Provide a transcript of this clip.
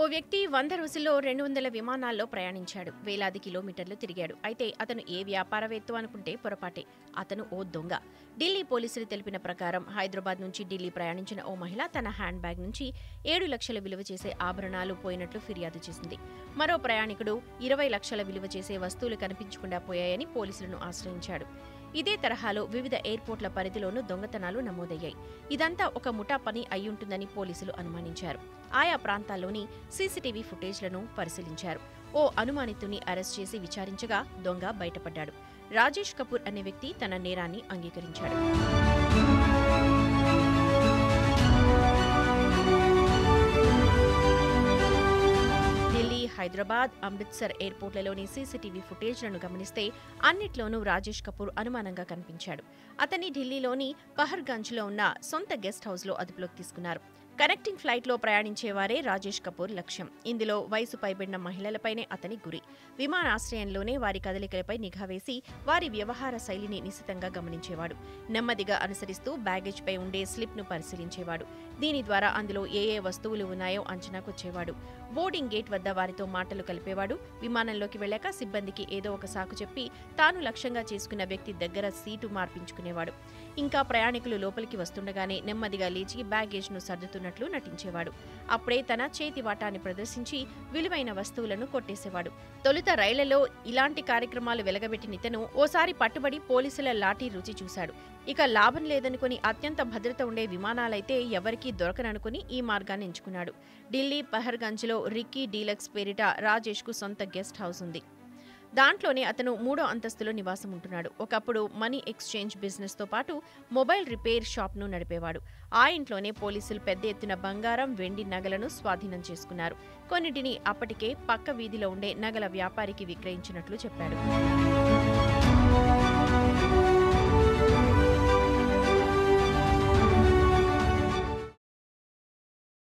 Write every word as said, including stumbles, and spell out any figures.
వ్యక్తి వంద రోజుల్లో రెండు వందల విమానాల్లో ప్రయాణించాడు. వేలాది కిలోమీటర్లు తిరిగాడు. అయితే అతను ఏ వ్యాపారవేత్త అనుకుంటే పొరపాటే. అతను ఓ దొంగ. ఢిల్లీ పోలీసులు తెలిపిన ప్రకారం హైదరాబాద్ నుంచి ఢిల్లీ ప్రయాణించిన ఓ మహిళ తన హ్యాండ్ బ్యాగ్ నుంచి ఏడు లక్షల విలువ చేసే ఆభరణాలు పోయినట్లు ఫిర్యాదు చేసింది. మరో ప్రయాణికుడు ఇరవై లక్షల విలువ చేసే వస్తువులు కనిపించకుండా పోయాయని పోలీసులను ఆశ్రయించాడు. ఇదే తరహాలో వివిధ ఎయిర్పోర్ట్ల పరిధిలోనూ దొంగతనాలు నమోదయ్యాయి. ఇదంతా ఒక ముఠా పని అయ్యుంటుందని పోలీసులు అనుమానించారు. ఆయా ప్రాంతాల్లోని సీసీటీవీ ఫుటేజ్లను పరిశీలించారు. ఓ అనుమానితుని అరెస్ట్ చేసి విచారించగా దొంగ బయటపడ్డాడు. రాజేష్ కపూర్ అనే వ్యక్తి తన నేరాన్ని అంగీకరించాడు. హైదరాబాద్, అమృత్సర్ ఎయిర్పోర్ట్లలోని సీసీటీవీ ఫుటేజ్లను గమనిస్తే అన్నిట్లోనూ రాజేష్ కపూర్ అనుమానంగా కనిపించాడు. అతన్ని ఢిల్లీలోని పహర్గంజ్లో ఉన్న సొంత గెస్ట్ హౌస్లో అదుపులోకి తీసుకున్నారు. కనెక్టింగ్ ఫ్లైట్లో ప్రయాణించేవారే రాజేష్ కపూర్ లక్ష్యం. ఇందులో వయసు పైబడిన మహిళలపైనే అతని గురి. విమానాశ్రయంలోనే వారి కదలికలపై నిఘా వేసి వారి వ్యవహార శైలిని నిశితంగా గమనించేవాడు. నెమ్మదిగా అనుసరిస్తూ బ్యాగేజ్పై ఉండే స్లిప్ను పరిశీలించేవాడు. దీని ద్వారా అందులో ఏ ఏ వస్తువులు ఉన్నాయో అంచనాకొచ్చేవాడు. బోర్డింగ్ గేట్ వద్ద వారితో మాటలు కలిపేవాడు. విమానంలోకి వెళ్లాక సిబ్బందికి ఏదో ఒక సాకు చెప్పి తాను లక్ష్యంగా చేసుకున్న వ్యక్తి దగ్గర సీటు మార్పించుకునేవాడు. ఇంకా ప్రయాణికులు లోపలికి వస్తుండగానే నెమ్మదిగా లేచి బ్యాగేజ్ను సర్దుతున్నట్లు నటించేవాడు. అప్పుడే తన చేతి వాటాన్ని ప్రదర్శించి విలువైన వస్తువులను కొట్టేసేవాడు. తొలుత రైళ్లలో ఇలాంటి కార్యక్రమాలు వెలగబెట్టిన ఇతను ఓసారి పట్టుబడి పోలీసుల లాఠీ రుచి చూశాడు. ఇక లాభం లేదనుకుని అత్యంత భద్రత ఉండే విమానాలైతే ఎవరికీ దొరకననుకుని ఈ మార్గాన్ని ఎంచుకున్నాడు. ఢిల్లీ పహర్గంజ్లో రిక్కీ డీలక్స్ పేరిట రాజేష్కు సొంత గెస్ట్ హౌస్ ఉంది. దాంట్లోనే అతను మూడో అంతస్తులో నివాసం ఉంటున్నాడు. ఒకప్పుడు మనీ ఎక్స్చేంజ్ బిజినెస్తో పాటు మొబైల్ రిపేర్ షాప్ను నడిపేవాడు. ఆ ఇంట్లోనే పోలీసులు పెద్ద ఎత్తున బంగారం, వెండి నగలను స్వాధీనం చేసుకున్నారు. కొన్నిటిని అప్పటికే పక్క వీధిలో ఉండే నగల వ్యాపారికి విక్రయించినట్లు చెప్పాడు.